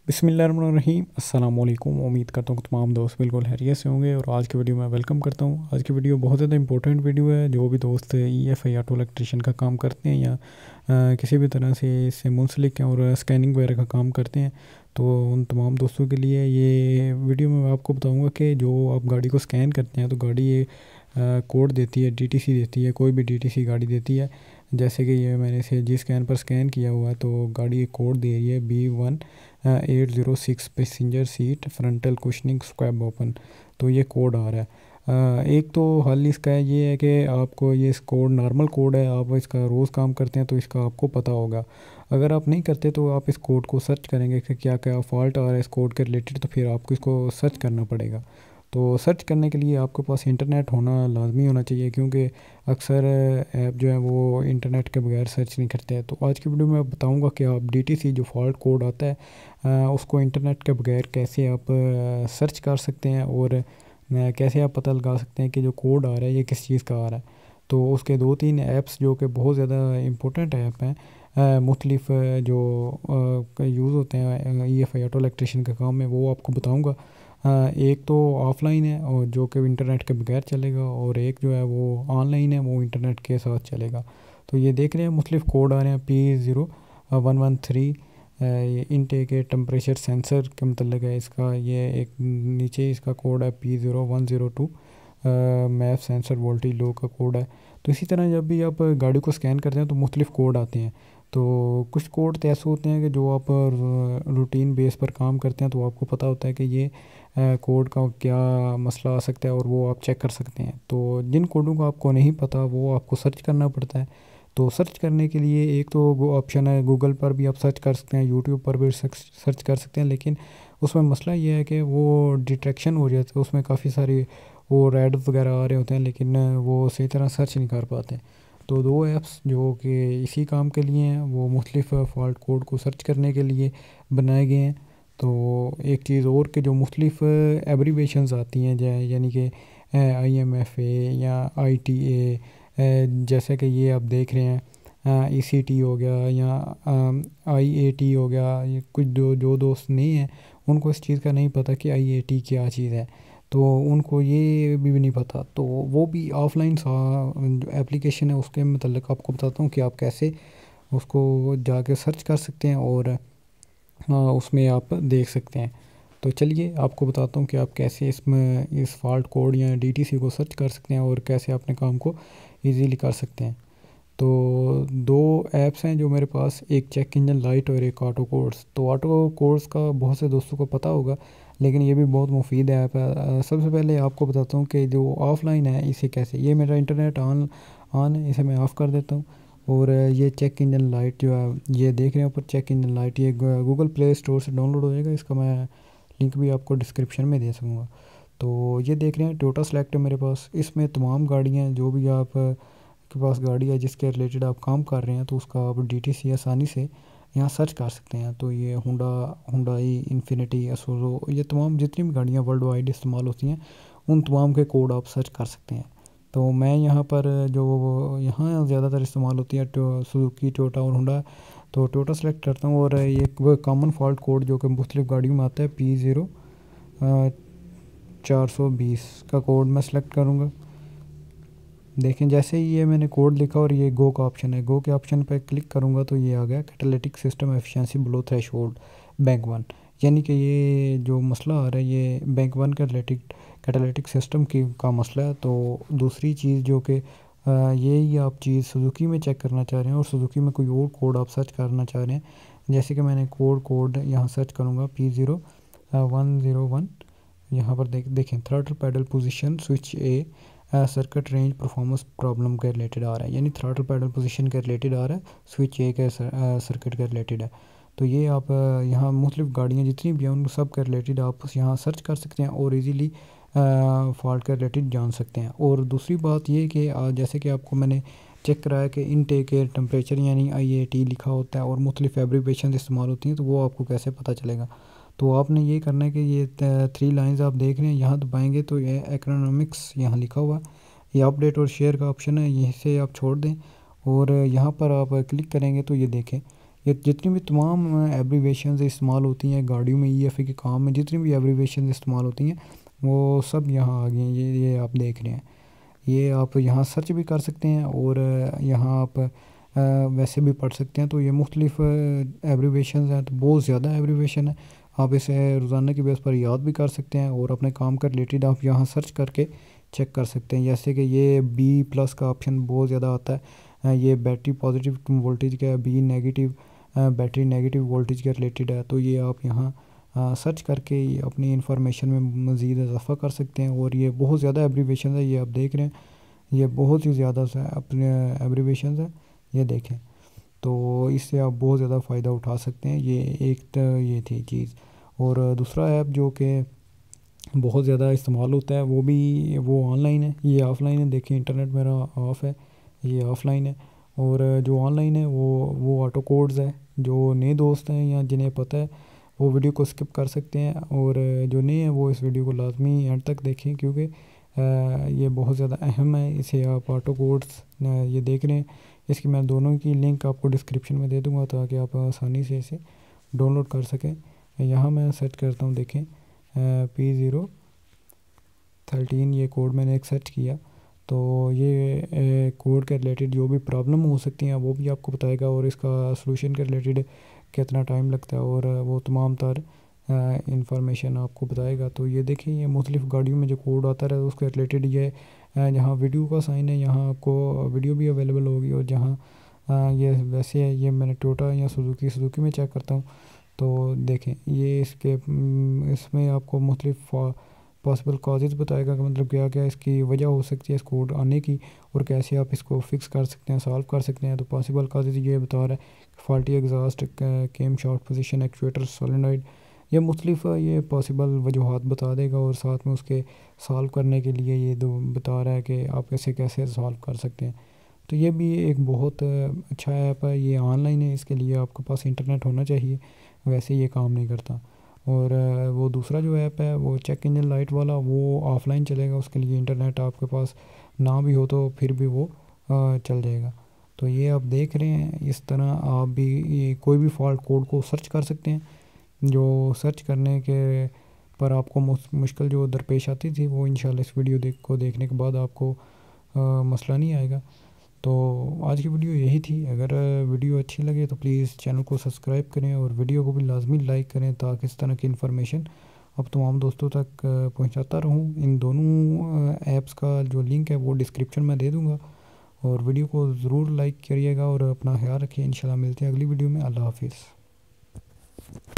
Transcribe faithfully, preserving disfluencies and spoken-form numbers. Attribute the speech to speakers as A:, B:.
A: बिस्मिल्लाहिर्रहमानिर्रहीम अस्सलाम वालेकुम। उम्मीद करता हूँ कि तमाम दोस्त बिल्कुल खैरियत से होंगे और आज की वीडियो में वेलकम करता हूँ। आज की वीडियो बहुत ज़्यादा इंपॉर्टेंट वीडियो है। जो भी दोस्त E F I auto electrician का काम करते हैं या आ, किसी भी तरह से इससे मुंसलिक हैं और स्कैनिंग वगैरह का काम करते हैं, तो उन तमाम दोस्तों के लिए ये वीडियो में मैं आपको बताऊँगा कि जो आप गाड़ी को स्कैन करते हैं तो गाड़ी ये कोड देती है, डी टी सी देती है, कोई भी डी टी सी गाड़ी देती है। जैसे कि ये मैंने से जी स्कैन पर स्कैन किया हुआ है तो गाड़ी एक कोड दे रही है B one eight zero six passenger seat frontal cushioning squab open. तो ये कोड आ रहा है। आ, एक तो हल इसका ये है कि आपको ये इस कोड नॉर्मल कोड है, आप इसका रोज़ काम करते हैं तो इसका आपको पता होगा। अगर आप नहीं करते तो आप इस कोड को सर्च करेंगे कि क्या क्या फॉल्ट आ रहा है इस कोड के रिलेटेड, तो फिर आपको इसको सर्च करना पड़ेगा। तो सर्च करने के लिए आपके पास इंटरनेट होना लाजमी होना चाहिए, क्योंकि अक्सर ऐप जो है वो इंटरनेट के बगैर सर्च नहीं करते हैं। तो आज की वीडियो में बताऊंगा कि आप डी टी सी जो फॉल्ट कोड आता है आ, उसको इंटरनेट के बगैर कैसे आप आ, सर्च कर सकते हैं और आ, कैसे आप पता लगा सकते हैं कि जो कोड आ रहा है ये किस चीज़ का आ रहा है। तो उसके दो तीन ऐप्स जो कि बहुत ज़्यादा इम्पोर्टेंट ऐप हैं, मुख्तलिफ जो यूज़ होते हैं E F I auto electrician के काम में, वो आपको बताऊँगा। हाँ, एक तो ऑफ़लाइन है और जो कि इंटरनेट के बगैर चलेगा, और एक जो है वो ऑनलाइन है, वो इंटरनेट के साथ चलेगा। तो ये देख रहे हैं मुख्तलिफ कोड आ रहे हैं। P zero one one three intake के टेम्परेचर सेंसर के मतलब है इसका। ये एक नीचे इसका कोड है P zero one zero two map sensor voltage low का कोड है। तो इसी तरह जब भी आप गाड़ी को स्कैन करते हैं तो मुख्तलिफ कोड आते हैं। तो कुछ कोड तो ऐसे होते हैं कि जो आप रूटीन बेस पर काम करते हैं तो आपको पता होता है कि ये कोड का क्या मसला आ सकता है और वो आप चेक कर सकते हैं। तो जिन कोडों का आपको नहीं पता वो आपको सर्च करना पड़ता है। तो सर्च करने के लिए एक तो वो ऑप्शन है, गूगल पर भी आप सर्च कर सकते हैं, यूट्यूब पर भी सर्च कर सकते हैं, लेकिन उसमें मसला ये है कि वो डिट्रैक्शन हो जाता है, उसमें काफ़ी सारी वो रेड वगैरह आ रहे होते हैं, लेकिन वो सही तरह सर्च नहीं कर पाते। तो दो ऐप्स जो कि इसी काम के लिए हैं, वो मुख्तलिफ फॉल्ट कोड को सर्च करने के लिए बनाए गए हैं। तो एक चीज़ और कि जो मुख्तलिफ एब्रीवेशंस आती हैं, यानी कि आई एम एफ ए या आई टी ए, जैसे कि ये आप देख रहे हैं ई सी टी हो गया या आई ए टी हो गया। ये कुछ जो जो दोस्त नहीं हैं उनको इस चीज़ का नहीं पता कि आई ए टी क्या चीज़ है, तो उनको ये भी नहीं पता। तो वो भी ऑफ़लाइन जो एप्लीकेशन है उसके मतलब आपको बताता हूँ कि आप कैसे उसको जाके सर्च कर सकते हैं और हाँ उसमें आप देख सकते हैं। तो चलिए आपको बताता हूँ कि आप कैसे इसमें इस फॉल्ट कोड या डी टी सी को सर्च कर सकते हैं और कैसे अपने काम को इजीली कर सकते हैं। तो दो ऐप्स हैं जो मेरे पास, एक चेक इंजन लाइट और एक ऑटो कोड्स। तो ऑटो कोड्स का बहुत से दोस्तों को पता होगा, लेकिन ये भी बहुत मुफीद ऐप है। सबसे पहले आपको बताता हूँ कि जो ऑफ़लाइन है इसे कैसे, ये मेरा इंटरनेट ऑन ऑन है, इसे मैं ऑफ़ कर देता हूँ। और ये चेक इंजन लाइट जो है, ये देख रहे हैं ऊपर चेक इंजन लाइट, ये गूगल प्ले स्टोर से डाउनलोड हो जाएगा। इसका मैं लिंक भी आपको डिस्क्रिप्शन में दे सकूँगा। तो ये देख रहे हैं टोयोटा सेलेक्ट है मेरे पास, इसमें तमाम गाड़ियाँ जो भी आप के पास गाड़ी है जिसके रिलेटेड आप काम कर रहे हैं तो उसका आप डी टी सी आसानी से यहाँ सर्च कर सकते हैं। तो ये हुंडा हुंडाई इन्फिनिटी असुरो, ये तमाम जितनी भी गाड़ियाँ वर्ल्ड वाइड इस्तेमाल होती हैं उन तमाम के कोड आप सर्च कर सकते हैं। तो मैं यहाँ पर जो यहाँ ज़्यादातर इस्तेमाल होती है सुजुकी, टोयोटा और हुंडा, तो टोयोटा सेलेक्ट करता हूँ। और ये वो कॉमन फॉल्ट कोड जो कि मुख्तलिफ गाड़ियों में आता है पी ज़ीरो चार सौ बीस का कोड मैं सेलेक्ट करूँगा। देखें जैसे ही ये मैंने कोड लिखा और ये गो का ऑप्शन है, गो के ऑप्शन पर क्लिक करूँगा तो ये आ गया catalytic system efficiency below threshold bank one. यानी कि ये जो मसला आ रहा है ये बैंक वन के रिलेटेड कैटालिटिक सिस्टम की का मसला है। तो दूसरी चीज़ जो कि ये ही आप चीज़ सुजुकी में चेक करना चाह रहे हैं और सुजुकी में कोई और कोड आप सर्च करना चाह रहे हैं, जैसे कि मैंने कोड कोड यहाँ सर्च करूँगा P zero one zero one. यहाँ पर देख देखें throttle pedal position switch A circuit range performance problem के रिलेटेड आ रहा है, यानी थ्रॉटल पैडल पोजीशन के रिलेटेड आ रहा है, स्विच ए के सर्किट के रिलेटेड है। तो ये आप यहाँ मुख्तलिफ गाड़ियाँ जितनी भी हैं उन सब के रिलेटेड आप यहाँ सर्च कर सकते हैं और इजीली फॉल्ट के रिलेटेड जान सकते हैं। और दूसरी बात ये कि जैसे कि आपको मैंने चेक कराया कि इनटेक के टेम्परेचर यानी आई ए टी लिखा होता है और मुख्तलिफ एब्रीवेशन इस्तेमाल होती हैं, तो वो आपको कैसे पता चलेगा। तो आपने ये करना है कि ये थ्री लाइंस आप देख रहे हैं, यहाँ दबाएंगे तो ये इकोनॉमिक्स यहाँ लिखा हुआ है, ये अपडेट और शेयर का ऑप्शन है, यहीं से आप छोड़ दें और यहाँ पर आप क्लिक करेंगे तो ये देखें ये जितनी भी तमाम एब्रीवेशंस इस्तेमाल होती हैं गाड़ियों में, ई एफ ए के काम में जितनी भी एब्रीवेशंस इस्तेमाल होती हैं वो सब यहाँ आ गई हैं। ये ये आप देख रहे हैं, ये आप यहाँ सर्च भी कर सकते हैं और यहाँ आप आ, वैसे भी पढ़ सकते हैं। तो ये मुख्तलिफ एब्रीवेशंस हैं, तो बहुत ज़्यादा एब्रीवेशन है। आप इसे रोज़ाना की बेस पर याद भी कर सकते हैं और अपने काम का रिलेटेड आप यहाँ सर्च करके चेक कर सकते हैं। जैसे कि ये बी प्लस का ऑप्शन बहुत ज़्यादा आता है, ये बैटरी पॉजिटिव वोल्टेज का है, B negative battery negative voltage के रिलेटेड है। तो ये आप यहाँ सर्च करके अपनी इंफॉर्मेशन में मज़ीद इजाफा कर सकते हैं। और ये बहुत ज़्यादा एब्रीवेशन है, ये आप देख रहे हैं, ये बहुत ही ज़्यादा अपने एब्रीवेशन है, ये देखें। तो इससे आप बहुत ज़्यादा फ़ायदा उठा सकते हैं। ये एक तो ये थी चीज़। और दूसरा ऐप जो कि बहुत ज़्यादा इस्तेमाल होता है वो भी वो ऑनलाइन है, ये ऑफ़लाइन है। देखिए इंटरनेट मेरा ऑफ़ है, ये ऑफ़लाइन है। और जो ऑनलाइन है वो वो ऑटो कोड्स है। जो नए दोस्त हैं या जिन्हें पता है वो वीडियो को स्किप कर सकते हैं, और जो नए हैं वो इस वीडियो को लाजमी एंड तक देखें, क्योंकि ये बहुत ज़्यादा अहम है। इसे आप ऑटो कोड्स ये देख रहे हैं, इसकी मैं दोनों की लिंक आपको डिस्क्रिप्शन में दे दूँगा ताकि आप आसानी से इसे डाउनलोड कर सकें। यहाँ मैं सर्च करता हूँ, देखें पी ज़ीरो थर्टीन ये कोड मैंने एक सर्च किया, तो ये कोड के रिलेटेड जो भी प्रॉब्लम हो सकती हैं वो भी आपको बताएगा, और इसका सलूशन के रिलेटेड कितना टाइम लगता है और वो तमाम तर इंफॉर्मेशन आपको बताएगा। तो ये देखिए ये मुख्तलिफ़ गाड़ियों में जो कोड आता है उसके रिलेटेड ये जहाँ वीडियो का साइन है यहाँ आपको वीडियो भी अवेलेबल होगी, और जहाँ ये वैसे है ये मैंने टोयोटा या सुजुकी सुजुकी में चेक करता हूँ। तो देखें ये इसके इसमें आपको मुख्तलिफ़ पॉसिबल कॉजेज़ बताएगा कि मतलब क्या क्या इसकी वजह हो सकती है इस कोड आने की, और कैसे आप इसको फिक्स कर सकते हैं, सॉल्व कर सकते हैं। तो पॉसिबल कॉजेज़ ये बता रहा है कि faulty exhaust, camshaft position, actuator solenoid, ये मुख्तलिफ ये पॉसिबल वजूहात बता देगा, और साथ में उसके सॉल्व करने के लिए ये दो बता रहा है कि आप इसे कैसे सॉल्व कर सकते हैं। तो ये भी एक बहुत अच्छा ऐप है, ये ऑनलाइन है, इसके लिए आपके पास इंटरनेट होना चाहिए, वैसे ये काम नहीं करता। और वो दूसरा जो ऐप है वो चेक इंजन लाइट वाला, वो ऑफ़लाइन चलेगा, उसके लिए इंटरनेट आपके पास ना भी हो तो फिर भी वो चल जाएगा। तो ये आप देख रहे हैं, इस तरह आप भी ये कोई भी फॉल्ट कोड को सर्च कर सकते हैं। जो सर्च करने के पर आपको मुश्किल जो दरपेश आती थी वो इंशाल्लाह इस वीडियो देख को देखने के बाद आपको आ, मसला नहीं आएगा। तो आज की वीडियो यही थी। अगर वीडियो अच्छी लगे तो प्लीज़ चैनल को सब्सक्राइब करें और वीडियो को भी लाजमी लाइक करें, ताकि इस तरह की इन्फॉर्मेशन अब तमाम दोस्तों तक पहुंचाता रहूं। इन दोनों ऐप्स का जो लिंक है वो डिस्क्रिप्शन में दे दूंगा, और वीडियो को ज़रूर लाइक करिएगा और अपना ख्याल रखिए। इंशाल्लाह मिलते हैं अगली वीडियो में। अल्लाह हाफिज़।